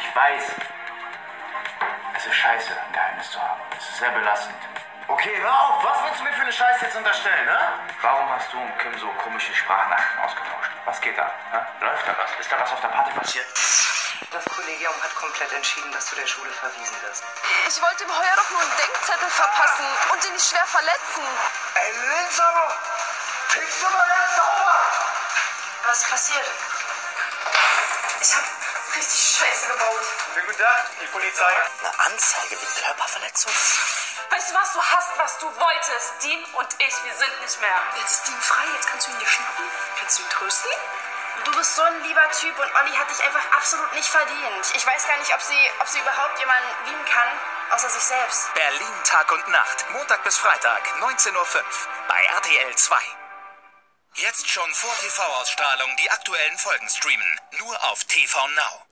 Ich weiß. Es ist scheiße, ein Geheimnis zu haben. Es ist sehr belastend. Okay, hör auf. Was willst du mir für eine Scheiße jetzt unterstellen, ne? Warum hast du und Kim so komische Sprachnachrichten ausgetauscht? Was geht da? Hä? Läuft da was? Ist da was auf der Party passiert? Das Kollegium hat komplett entschieden, dass du der Schule verwiesen wirst. Ich wollte dem Heuer doch nur einen Denkzettel verpassen und ihn nicht schwer verletzen. Ey, Linz aber! Kriegst du mal ganz sauber! Was ist passiert? Ich hab richtig Scheiße gebaut. Schönen guten Tag, die Polizei. Eine Anzeige wegen Körperverletzung? Weißt du was, du hast, was du wolltest. Dean und ich, wir sind nicht mehr. Jetzt ist Dean frei, jetzt kannst du ihn dir schnappen. Kannst du ihn trösten? Du bist so ein lieber Typ und Olli hat dich einfach absolut nicht verdient. Ich weiß gar nicht, ob sie überhaupt jemanden lieben kann, außer sich selbst. Berlin Tag und Nacht, Montag bis Freitag, 19:05 Uhr bei RTL 2. Jetzt schon vor TV-Ausstrahlung die aktuellen Folgen streamen, nur auf TV Now.